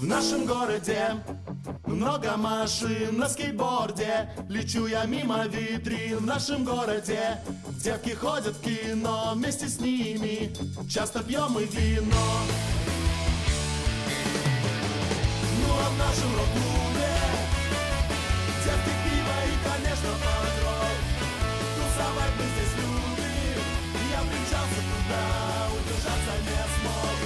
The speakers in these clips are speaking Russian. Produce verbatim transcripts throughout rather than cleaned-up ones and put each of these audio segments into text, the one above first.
нашем городе много машин на скейтборде. Лечу я мимо витрин в нашем городе. Девки ходят в кино вместе с ними. Часто пьем мы вино. Ну а в нашем рок-клубе девки, пиво и, конечно, панк-рок. Тусовать мы здесь любим. Я примчался туда, удержаться не смог.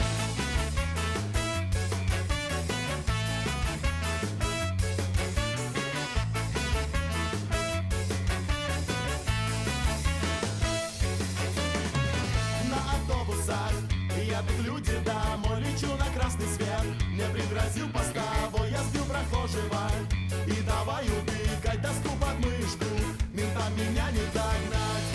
Едут люди домой, лечу на красный свет. Мне пригрозил поставой, я сбил прохожего. И давай утыкать доску под мышку, ментам меня не догнать.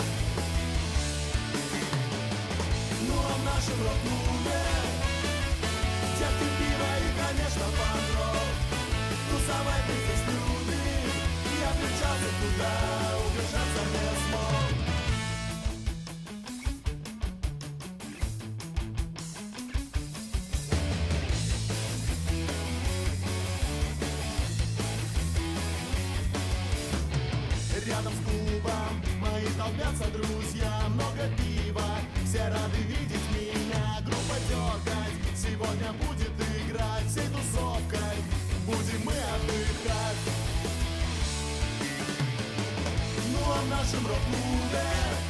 Ну а в нашем рок-клубе девки, пиво и, конечно, панк-рок. Тусовать мы здесь любим. Я примчался туда, удержаться не смог. Рядом с клубом мои толпятся друзья, много пива, все рады видеть меня. Группа дергать, сегодня будет играть, всей тусовкой будем мы отдыхать. Ну а в нашем рок-клубе